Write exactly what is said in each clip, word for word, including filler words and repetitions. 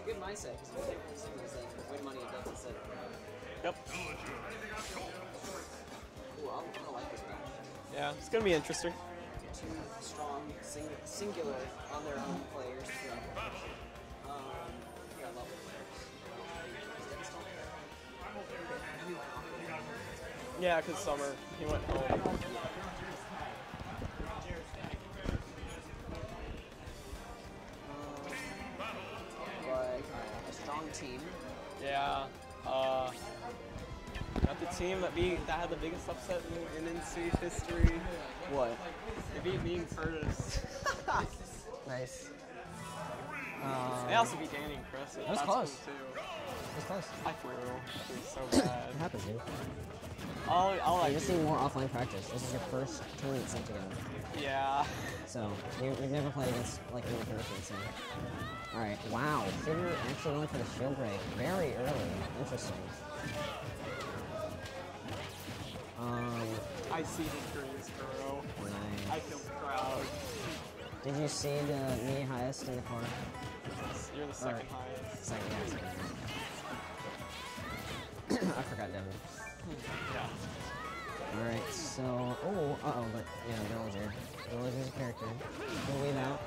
good mindset because we take singles and win money in depth instead of. Yep. Ooh, I like this match. Yeah, it's gonna be interesting. Two strong, sing singular on their own players. So, um, yeah, I love the players. Yeah, because Summer, he went home. Um, but uh, a strong team. Yeah. Uh, not the team that beat that had the biggest upset in, in N C history. What? They beat me and Curtis. Nice. They also beat Danny and Chris. That was That's close. cool too. It was close. I threw. I threw so bad. It happens, dude. All, all I You just do. need more offline practice. This is your first tournament set together. Yeah. So, you, you've never played against, like, any person, so. Alright, wow. Sugar actually going for the shield break very early. Interesting. Um, I seeded Korea's Kuro. nice. I feel proud. Did you see the me highest in the corner? You're the second Or- highest. Second, yeah, second. I forgot Devin. Yeah. Alright, so, oh, uh-oh, but, yeah, Villager. Villager's a character. Good weave out.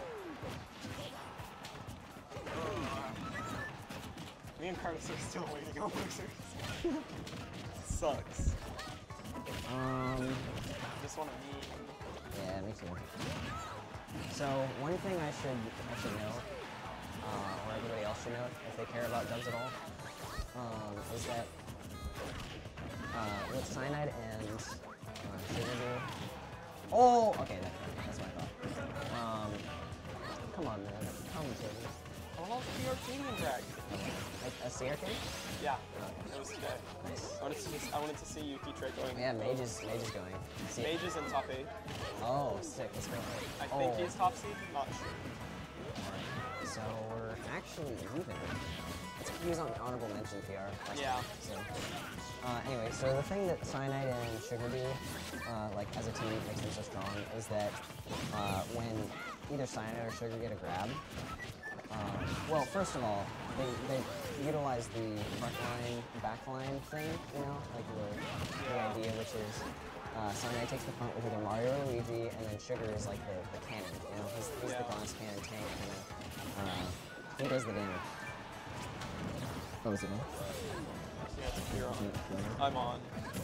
Me and Curtis are still waiting on losers. Sucks. Um, Just want to meet. yeah, me too. So, one thing I should, I should know, uh, or everybody else should know, if they care about dubs at all, um, is that, uh, with Cyanide and, uh, Sugar do. Oh, okay, that, that's what I thought. Um, come on, man, commentators. I want to be Arcadian Drag. Like, a C arcade? Yeah. Okay. It was today. Nice. I wanted to see, I wanted to see Yuki Trey going. Yeah, Mage is, Mage is going. See. Mage is in top eight. Oh, sick, let's go. I oh. think he's top seed. Not sure. Alright, so we're actually even. It's, he was on honorable mention P R. last Yeah. time, So, uh, anyway, so the thing that Cyanide and Sugar do, uh, like as a team, makes them so strong, is that uh, when either Cyanide or Sugar get a grab, um, well, first of all, they, they utilize the front line, back line thing, you know, like the, the idea, which is uh, Cyanide takes the front with either Mario or Luigi, and then Sugar is like the, the cannon, you know, he's, he's Yeah. the glass cannon tank, kind of, uh, he does the damage. Oh, is it on? Yeah, it's you're on. I'm on.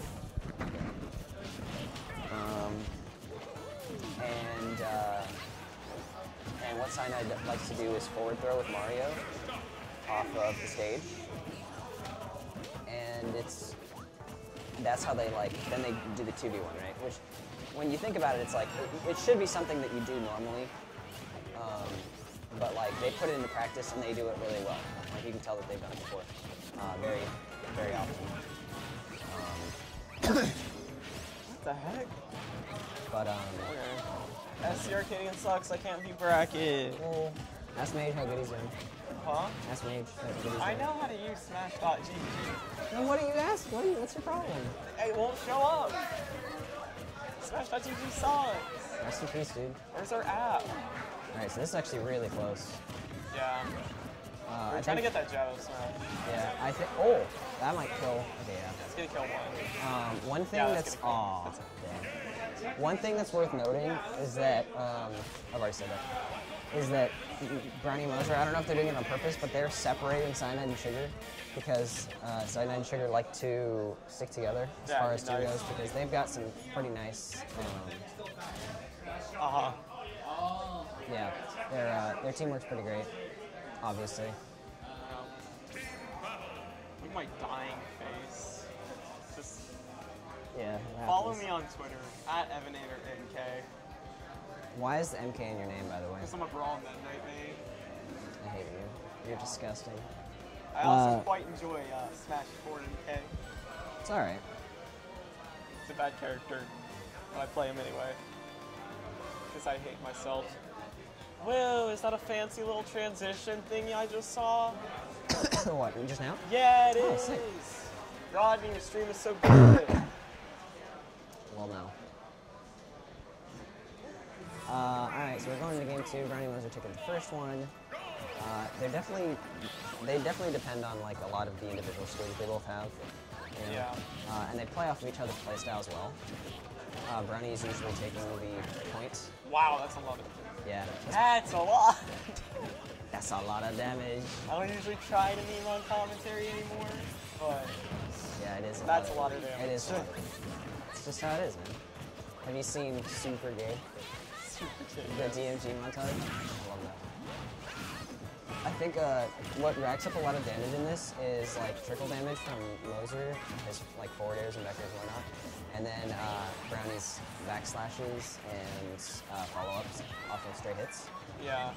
Um, and, uh, and what Cyanide likes to do is forward throw with Mario off of the stage. And it's, that's how they like, then they do the two v one, right? Which, when you think about it, it's like, it, it should be something that you do normally. Um, but like, they put it into practice and they do it really well. Like, you can tell that they've done it before. Uh, very, very often. Um, What the heck? but, um, Okay. S C Arcadian sucks. I can't be bracket. well, ask Mage how good he's doing. Huh? Ask Mage how good he's I doing. know how to use Smash dot G G. Then what do you ask? What do you, what's your problem? It won't show up. Smash dot G G sucks. Rest in peace, dude. Where's our app? Alright, so this is actually really close. Yeah. Uh, We're I trying to think, get that Shadow Smash. Yeah, I think. Oh, that might kill. Okay, yeah. It's gonna kill one. Um, one thing Yeah, that's that's gonna aw. kill. That's One thing that's worth noting is that um, I've already said that. Is that Brownie and Moser? I don't know if they're doing it on purpose, but they're separating Cyanide and Sugar because uh, Cyanide and Sugar like to stick together as Yeah, far as team nice. goes because they've got some pretty nice. Um, Uh huh. yeah, their uh, their team works pretty great, obviously. Look at my dying face. Just Yeah. that follow happens. me on Twitter at Evanator N K. Why is the M K in your name, by the way? Because I'm a Brawl Midnight main. I hate you. You're disgusting. I also Uh, quite enjoy uh, Smash four N K. It's all right. It's a bad character, but I play him anyway. Because I hate myself. Whoa, is that a fancy little transition thingy I just saw? What? Just now? Yeah, it Oh, is. sick. God, your stream is so good. Well, no. Uh, all right, so we're going into game two. Brownie Moser taking the first one. Uh, they're definitely they definitely depend on like a lot of the individual skills they both have. You know? Yeah. Uh, and they play off of each other's playstyle as well. Uh, Brownie is usually taking the points. Wow, that's a lot of. Yeah. That's a lot. That's a lot of damage. I don't usually try to meme on commentary anymore, but Yeah, it is. A that's lot a lot of damage. It is. It's just how it is, man. Have you seen Super Gay? super The kid. D M G montage? I love that. I think uh, what racks up a lot of damage in this is like trickle damage from Moser, his like forward airs and back airs and whatnot, and then uh, Brownie's backslashes and uh, follow-ups off of straight hits. Yeah.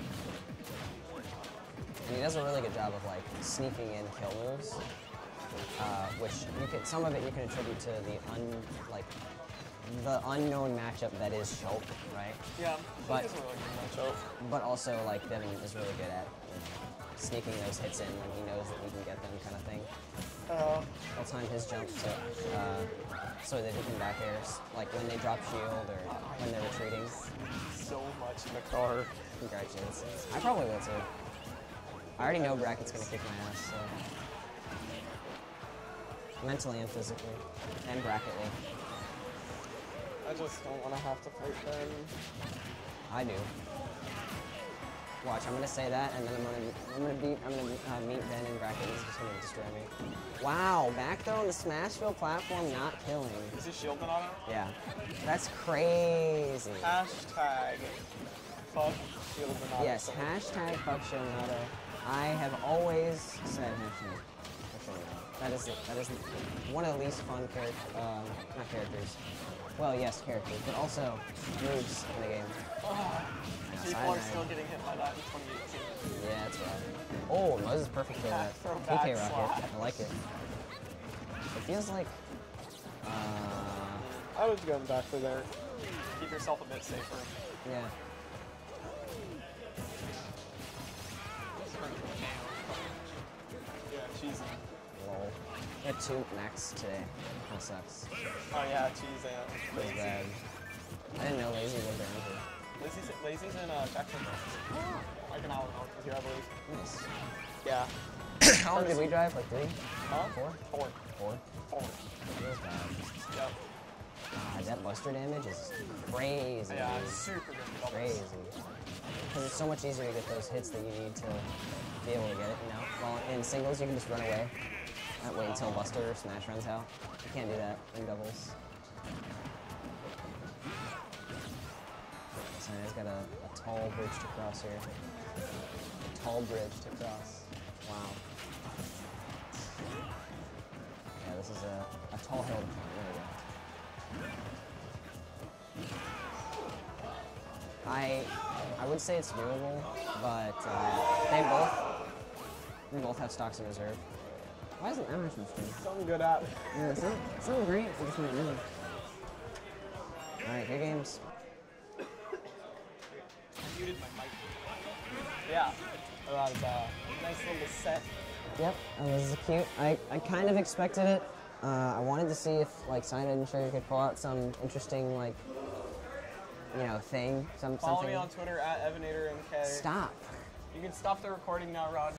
And he does a really good job of like sneaking in kill moves, uh, which you can some of it you can attribute to the un like the unknown matchup that is Shulk, right? Yeah. But- But, is a really good matchup. But also like Devin is really good at you know, sneaking those hits in when he knows that we can get them, kind of thing. Uh, He'll time his jump so uh, so that he can back airs, like when they drop shield or when they're retreating. so much in the car. Congratulations. I probably will too. I already know Bracket's gonna kick my ass, so mentally and physically, and bracketly. I just don't want to have to fight them. I do. Watch, I'm gonna say that, and then I'm gonna, I'm gonna beat, I'm gonna uh, meet Ben in bracket. He's just gonna destroy me. Wow, back throw on the Smashville platform, not killing. Is he shielding on him? Yeah, that's crazy. Hashtag fuck shield Bernardo. Yes, hashtag fuck Shionado. I have always said hashtag fuck Shionado. That is that is one of the least fun characters, um, not characters. Well, yes, characters, but also moves in the game. People Side are nine. still getting hit by that in twenty eighteen. Yeah, that's right. Oh, Moses is perfect for that. Back throw, P K back rocket. slap. I like it. It feels like. Uh, I was going back for there. Keep yourself a bit safer. yeah. Yeah, cheesy. Lol. We had two max today. That sucks. Oh yeah, cheese and Feels lazy. bad. I didn't know Lazy was there either. Lazy's, Lazy's in uh, Jacksonville. Like an hour north of here, I believe. Nice. Yeah. How long did we drive? Like three? Huh? Four? Four. Four? Four. Feels bad. Yep. Ah, that buster damage is crazy. Yeah, dude. super good doubles. Crazy. Because it's so much easier to get those hits that you need to be able to get it, you know? While in singles, you can just run away. Not wait until Buster or Smash runs out. You can't do that in doubles. So he's got a, a tall bridge to cross here. A tall bridge to cross. Wow. Yeah, this is a, a tall hill to climb. There we go. I I would say it's doable, but uh, they both we both have stocks in reserve. Why isn't that much mistake? Something good at. Yeah, it's not, it's not great. I just might know. All right, good games. I muted my mic. Yeah. That was a nice little set. Yep, that was cute. I, I kind of expected it. Uh, I wanted to see if like Cyanide and Sugar could pull out some interesting like you know thing, some Follow something. me on Twitter at Evannator M K. Stop. You can stop the recording now, Rod.